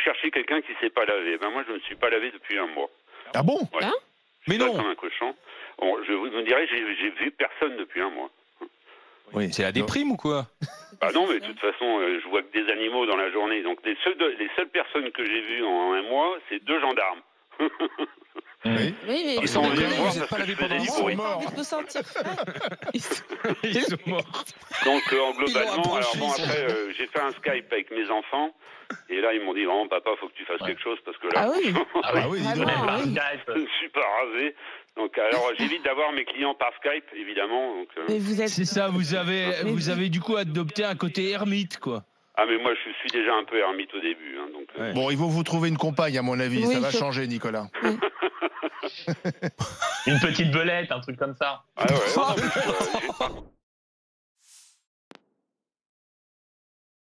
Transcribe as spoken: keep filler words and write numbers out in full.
cherchez quelqu'un qui ne s'est pas lavé. Ben moi, je ne me suis pas lavé depuis un mois. Ah bon? Ouais. Hein? Mais non. Comme un cochon. Bon, je vous me dirais, j'ai vu personne depuis un mois. Oui. C'est la déprime ou quoi? Bah non, mais de toute façon, euh, je vois que des animaux dans la journée. Donc les seules, les seules personnes que j'ai vues en un mois, c'est deux gendarmes. Oui. Oui, mais Ils sont Sans venus me déconner, voir vous êtes parce pas que lavé je faisais pendant du un bruit. mois. envie de vous sentir frais. Ils sont- Ils sont morts. Donc euh, en Ils l'ont globalement, alors approché, bon ils sont- après, euh, j'ai fait un Skype avec mes enfants. Et là, ils m'ont dit vraiment, papa, faut que tu fasses Ouais. quelque chose parce que là, Ah oui. Ah bah oui, dis donc. Vraiment, Par oui. Skype. je ne suis pas rasé. Donc alors, j'évite d'avoir mes clients par Skype, évidemment. Donc, euh, Mais vous êtes. C'est ça, vous avez, Mais vous vous- avez du coup adopté un côté ermite, quoi. Ah mais moi, je suis déjà un peu ermite au début. Hein, donc, euh, Ouais. Bon, il faut vous trouver une compagne, à mon avis. Oui, Ça va faut- changer, Nicolas. Une petite belette, un truc comme ça. Ah ouais, ouais, non, mais, euh, j'ai pas-